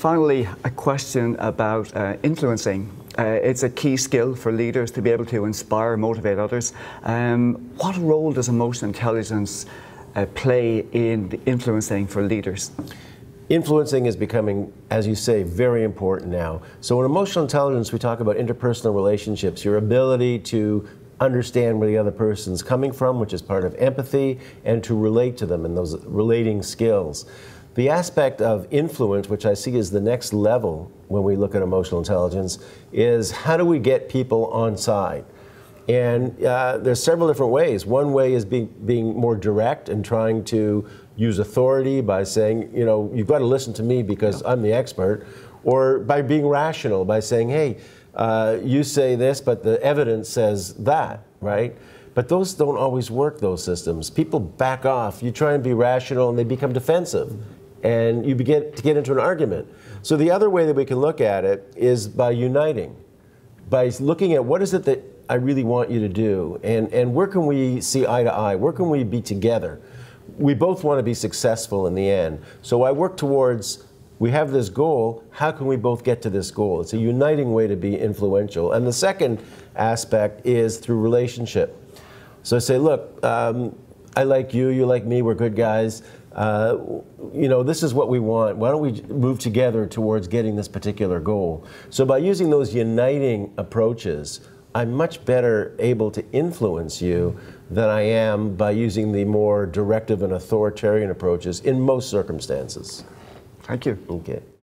finally, a question about influencing. It's a key skill for leaders to be able to inspire, motivate others. What role does emotional intelligence play in the influencing for leaders? Influencing is becoming, as you say, very important now. So in emotional intelligence, we talk about interpersonal relationships, your ability to understand where the other person's coming from, which is part of empathy, and to relate to them and those relating skills. The aspect of influence, which I see as the next level when we look at emotional intelligence, is how do we get people on side? And there's several different ways. One way is being more direct and trying to use authority by saying, you know, you've got to listen to me because I'm the expert, or by being rational, by saying, hey, you say this, but the evidence says that, right? But those don't always work, those systems. People back off. You try and be rational and they become defensive. And you begin to get into an argument. So the other way that we can look at it is by uniting, by looking at what is it that I really want you to do, and where can we see eye to eye, where can we be together? We both want to be successful in the end. So I work towards, we have this goal, how can we both get to this goal? It's a uniting way to be influential. And the second aspect is through relationship. So I say, look, I like you, you like me, we're good guys. You know, this is what we want. Why don't we move together towards getting this particular goal? So by using those uniting approaches, I'm much better able to influence you than I am by using the more directive and authoritarian approaches in most circumstances. Thank you. Okay.